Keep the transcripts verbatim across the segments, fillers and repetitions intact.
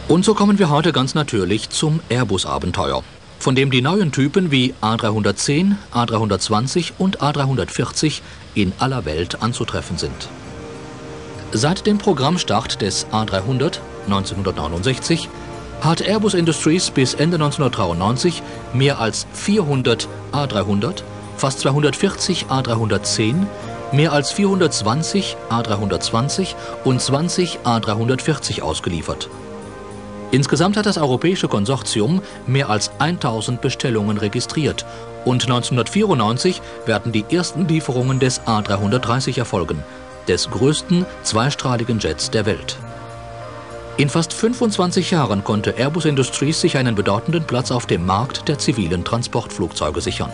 Und so kommen wir heute ganz natürlich zum Airbus-Abenteuer, von dem die neuen Typen wie A dreihundertzehn, A dreihundertzwanzig und A dreihundertvierzig in aller Welt anzutreffen sind. Seit dem Programmstart des A dreihundert neunzehnhundertneunundsechzig hat Airbus Industries bis Ende neunzehnhundertdreiundneunzig mehr als vierhundert A dreihundert, fast zweihundertvierzig A dreihundertzehn, mehr als vierhundertzwanzig A dreihundertzwanzig und zwanzig A dreihundertvierzig ausgeliefert. Insgesamt hat das europäische Konsortium mehr als tausend Bestellungen registriert und neunzehnhundertvierundneunzig werden die ersten Lieferungen des A dreihundertdreißig erfolgen, des größten zweistrahligen Jets der Welt. In fast fünfundzwanzig Jahren konnte Airbus Industries sich einen bedeutenden Platz auf dem Markt der zivilen Transportflugzeuge sichern.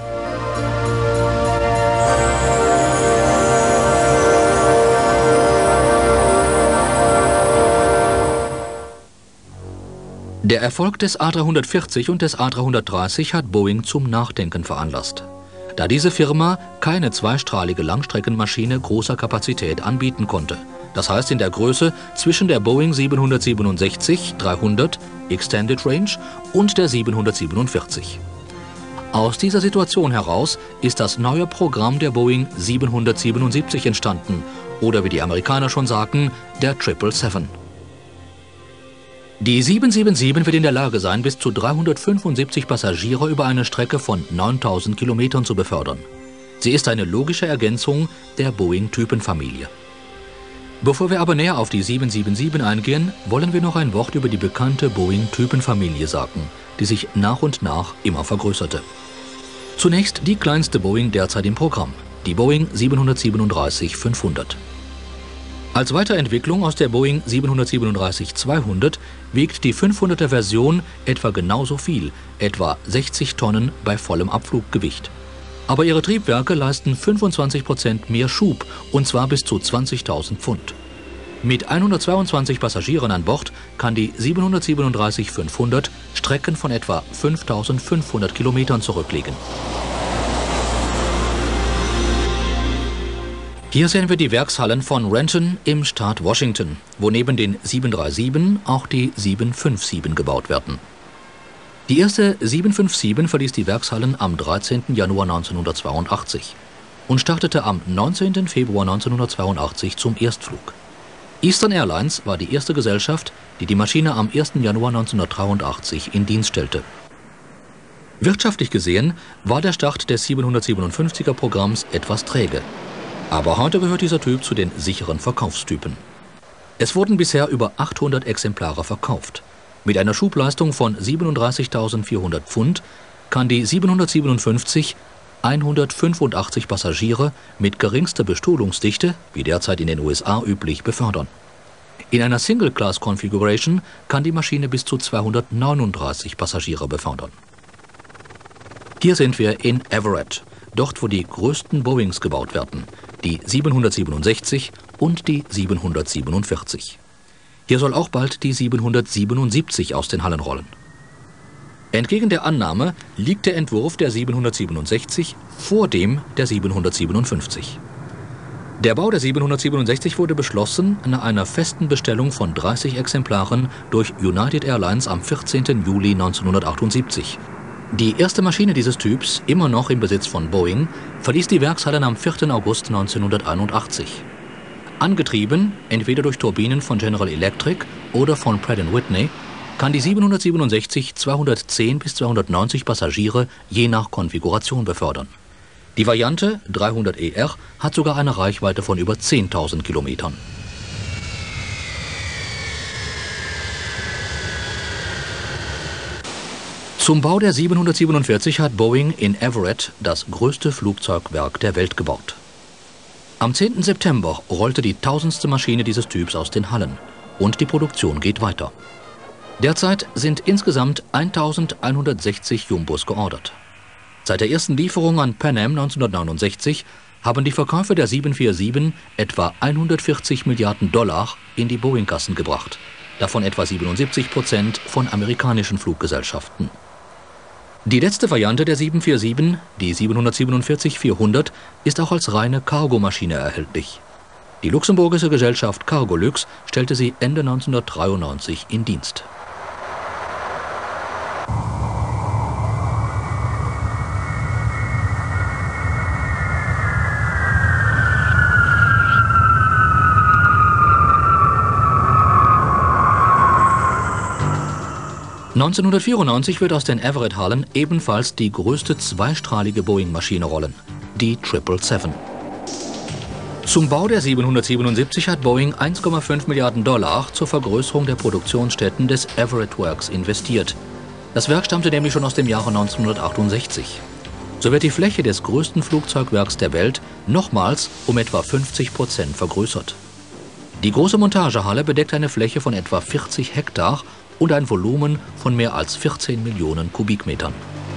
Der Erfolg des A dreihundertvierzig und des A dreihundertdreißig hat Boeing zum Nachdenken veranlasst, da diese Firma keine zweistrahlige Langstreckenmaschine großer Kapazität anbieten konnte. Das heißt in der Größe zwischen der Boeing siebenhundertsiebenundsechzig dreihundert Extended Range und der siebenhundertsiebenundvierzig. Aus dieser Situation heraus ist das neue Programm der Boeing siebenhundertsiebenundsiebzig entstanden, oder wie die Amerikaner schon sagten, der sieben sieben sieben. Die sieben sieben sieben wird in der Lage sein, bis zu dreihundertfünfundsiebzig Passagiere über eine Strecke von neuntausend Kilometern zu befördern. Sie ist eine logische Ergänzung der Boeing-Typenfamilie. Bevor wir aber näher auf die sieben sieben sieben eingehen, wollen wir noch ein Wort über die bekannte Boeing-Typenfamilie sagen, die sich nach und nach immer vergrößerte. Zunächst die kleinste Boeing derzeit im Programm, die Boeing siebenhundertsiebenunddreißig fünfhundert. Als Weiterentwicklung aus der Boeing siebenhundertsiebenunddreißig zweihundert wiegt die fünfhunderter Version etwa genauso viel, etwa sechzig Tonnen bei vollem Abfluggewicht. Aber ihre Triebwerke leisten fünfundzwanzig Prozent mehr Schub, und zwar bis zu zwanzigtausend Pfund. Mit hundertzweiundzwanzig Passagieren an Bord kann die siebenhundertsiebenunddreißig fünfhundert Strecken von etwa fünftausendfünfhundert Kilometern zurücklegen. Hier sehen wir die Werkshallen von Renton im Staat Washington, wo neben den sieben drei sieben auch die sieben fünf sieben gebaut werden. Die erste sieben fünf sieben verließ die Werkshallen am dreizehnten Januar neunzehnhundertzweiundachtzig und startete am neunzehnten Februar neunzehnhundertzweiundachtzig zum Erstflug. Eastern Airlines war die erste Gesellschaft, die die Maschine am ersten Januar neunzehnhundertdreiundachtzig in Dienst stellte. Wirtschaftlich gesehen war der Start des siebenhundertsiebenundfünfziger Programms etwas träge. Aber heute gehört dieser Typ zu den sicheren Verkaufstypen. Es wurden bisher über achthundert Exemplare verkauft. Mit einer Schubleistung von siebenunddreißigtausendvierhundert Pfund kann die siebenhundertsiebenundfünfzig hundertfünfundachtzig Passagiere mit geringster Bestuhlungsdichte, wie derzeit in den U S A üblich, befördern. In einer Single-Class-Configuration kann die Maschine bis zu zweihundertneununddreißig Passagiere befördern. Hier sind wir in Everett, dort wo die größten Boeings gebaut werden, die siebenhundertsiebenundsechzig und die siebenhundertsiebenundvierzig. Hier soll auch bald die siebenhundertsiebenundsiebzig aus den Hallen rollen. Entgegen der Annahme liegt der Entwurf der siebenhundertsiebenundsechzig vor dem der siebenhundertsiebenundfünfzig. Der Bau der siebenhundertsiebenundsechzig wurde beschlossen nach einer festen Bestellung von dreißig Exemplaren durch United Airlines am vierzehnten Juli neunzehnhundertachtundsiebzig. Die erste Maschine dieses Typs, immer noch im Besitz von Boeing, verließ die Werkshallen am vierten August neunzehnhunderteinundachtzig. Angetrieben, entweder durch Turbinen von General Electric oder von Pratt and Whitney, kann die siebenhundertsiebenundsechzig zweihundertzehn bis zweihundertneunzig Passagiere je nach Konfiguration befördern. Die Variante dreihundert E R hat sogar eine Reichweite von über zehntausend Kilometern. Zum Bau der siebenhundertsiebenundvierzig hat Boeing in Everett das größte Flugzeugwerk der Welt gebaut. Am zehnten September rollte die tausendste Maschine dieses Typs aus den Hallen und die Produktion geht weiter. Derzeit sind insgesamt eintausendeinhundertsechzig Jumbos geordert. Seit der ersten Lieferung an Pan Am neunzehnhundertneunundsechzig haben die Verkäufe der sieben vier sieben etwa hundertvierzig Milliarden Dollar in die Boeing-Kassen gebracht, davon etwa siebenundsiebzig Prozent von amerikanischen Fluggesellschaften. Die letzte Variante der sieben vier sieben, die siebenhundertsiebenundvierzig vierhundert, ist auch als reine Cargomaschine erhältlich. Die luxemburgische Gesellschaft Cargolux stellte sie Ende neunzehnhundertdreiundneunzig in Dienst. neunzehnhundertvierundneunzig wird aus den Everett-Hallen ebenfalls die größte zweistrahlige Boeing-Maschine rollen, die sieben sieben sieben. Zum Bau der siebenhundertsiebenundsiebzig hat Boeing eins Komma fünf Milliarden Dollar zur Vergrößerung der Produktionsstätten des Everett Works investiert. Das Werk stammte nämlich schon aus dem Jahre neunzehnhundertachtundsechzig. So wird die Fläche des größten Flugzeugwerks der Welt nochmals um etwa fünfzig Prozent vergrößert. Die große Montagehalle bedeckt eine Fläche von etwa vierzig Hektar und ein Volumen von mehr als vierzehn Millionen Kubikmetern.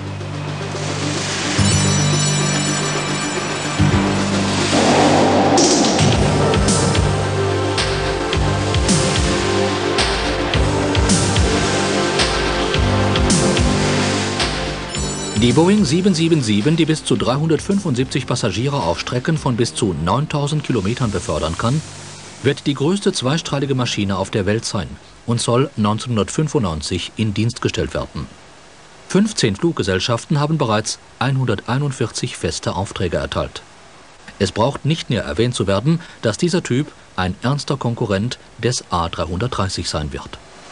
Die Boeing sieben sieben sieben, die bis zu dreihundertfünfundsiebzig Passagiere auf Strecken von bis zu neuntausend Kilometern befördern kann, wird die größte zweistrahlige Maschine auf der Welt sein und soll neunzehnhundertfünfundneunzig in Dienst gestellt werden. fünfzehn Fluggesellschaften haben bereits hunderteinundvierzig feste Aufträge erteilt. Es braucht nicht näher erwähnt zu werden, dass dieser Typ ein ernster Konkurrent des A dreihundertdreißig sein wird.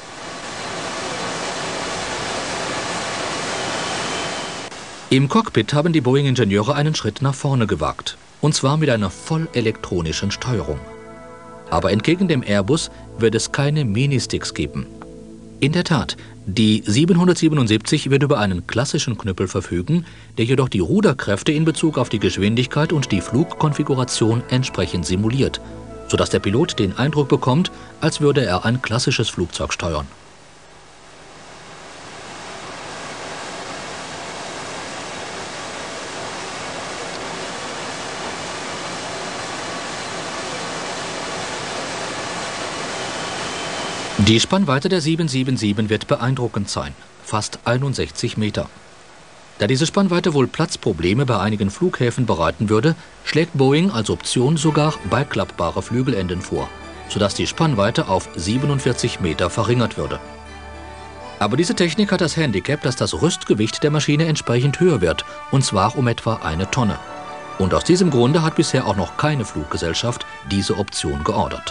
Im Cockpit haben die Boeing-Ingenieure einen Schritt nach vorne gewagt, und zwar mit einer voll elektronischen Steuerung. Aber entgegen dem Airbus wird es keine Ministicks geben. In der Tat, die siebenhundertsiebenundsiebzig wird über einen klassischen Knüppel verfügen, der jedoch die Ruderkräfte in Bezug auf die Geschwindigkeit und die Flugkonfiguration entsprechend simuliert, sodass der Pilot den Eindruck bekommt, als würde er ein klassisches Flugzeug steuern. Die Spannweite der sieben sieben sieben wird beeindruckend sein, fast einundsechzig Meter. Da diese Spannweite wohl Platzprobleme bei einigen Flughäfen bereiten würde, schlägt Boeing als Option sogar beiklappbare Flügelenden vor, sodass die Spannweite auf siebenundvierzig Meter verringert würde. Aber diese Technik hat das Handicap, dass das Rüstgewicht der Maschine entsprechend höher wird, und zwar um etwa eine Tonne. Und aus diesem Grunde hat bisher auch noch keine Fluggesellschaft diese Option geordert.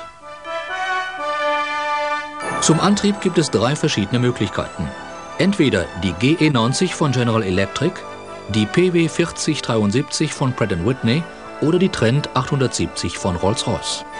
Zum Antrieb gibt es drei verschiedene Möglichkeiten. Entweder die G E neunzig von General Electric, die P W vierzig dreiundsiebzig von Pratt and Whitney oder die Trent achthundertsiebzig von Rolls-Royce.